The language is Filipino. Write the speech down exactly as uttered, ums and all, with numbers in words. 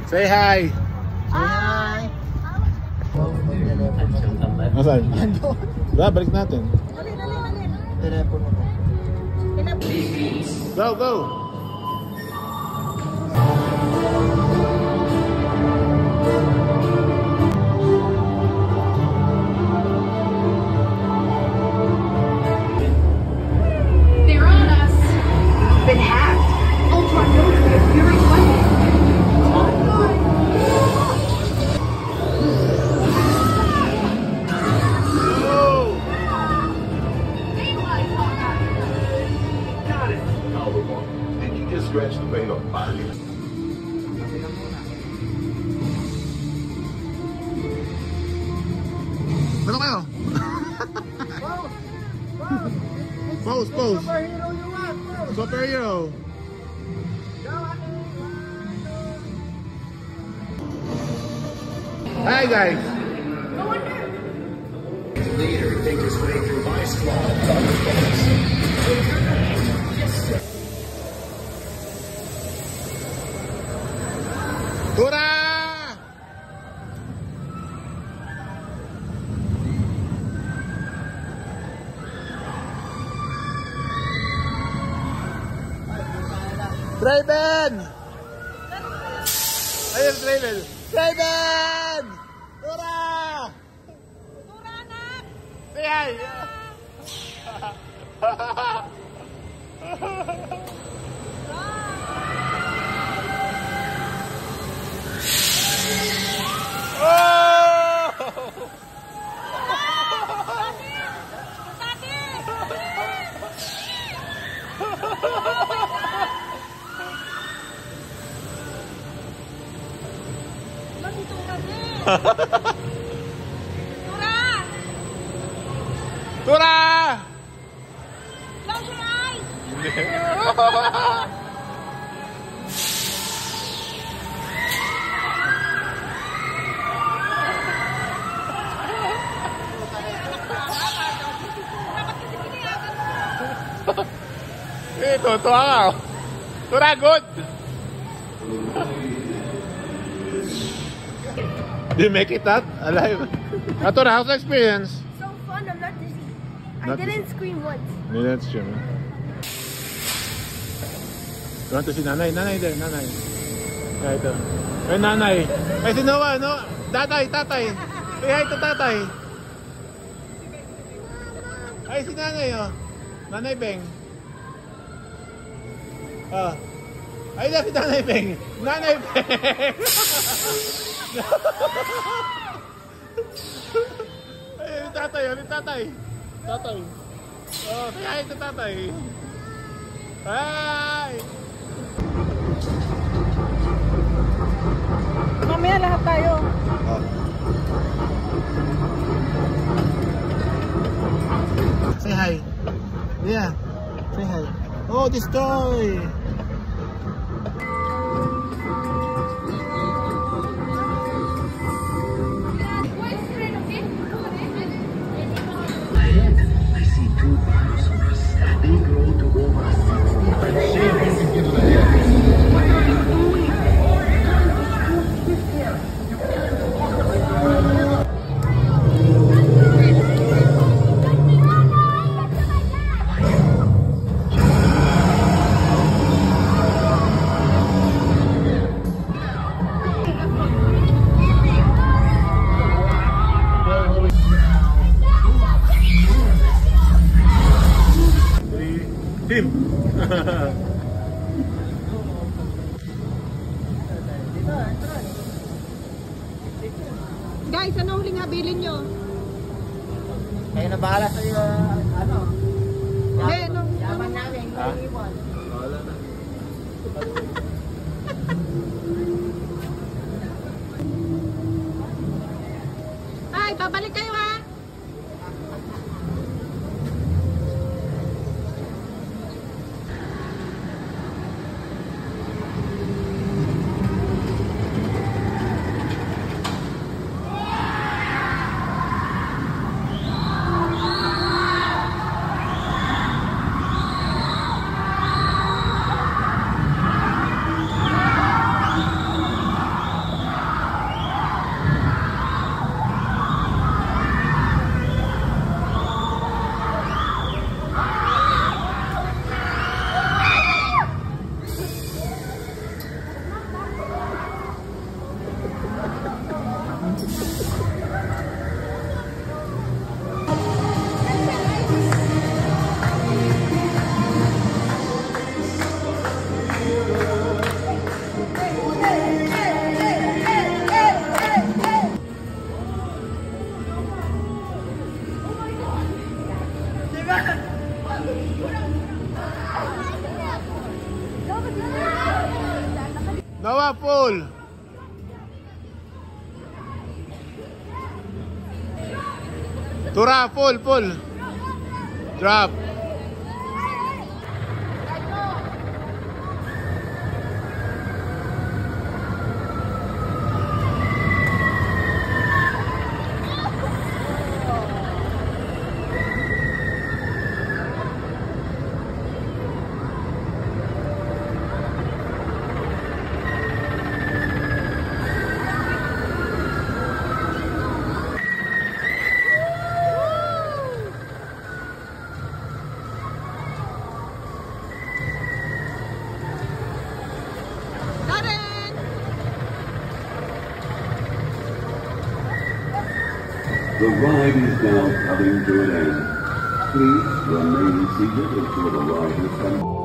Say hi! Hi! Nasaan? Ba, balik natin. Telepono ko. Go, go! They're on us. Been hacked. Ultron knows we have Fury weapons. Did you just scratch the paint on body? Ano kayo? Pose, pose! Superhero you want, bro. Superhero! Hi guys! Leader think his way through my squad. Tura! Draven! Ayun, Draven! Draven! Tura! Tura, anak! Say hi! Tura! Tura! Close your eyes! Eh, totoo nga. Tura, good! Do you make it out alive? Uh, Tura, how's the experience? So fun, I'm not dizzy. Not I didn't scream once. Yeah, that's true. You want to see Nanay? Nanay there, Nanay. Yeah, ito. Ay, Nanay. Ay, si Noah, no? Tatay, tatay. Say hi to tatay. Ay, si Nanay, oh. Nanay Beng. Ah. Ay, na si Nanay Beng. Nanay Beng. Ay, tatay, oh, tatay. Tatay. Oh, say hi to tatay. Hi! Mamaya lahat tayo. Oh. Say hi. Yeah. Say hi. Oh, this toy. I see two dinosaurs. They grow to over Tim. Guys, ano huling habilin nyo? Kayo na bahala sa iyo, ano? Hindi, nung... Yaman namin, Ha? iwan. Wala na. Ay, babalik kayo ha! Noah, pull. Tura, pull, pull. Drop. The ride is now coming to an end. Please remain seated until the ride is done.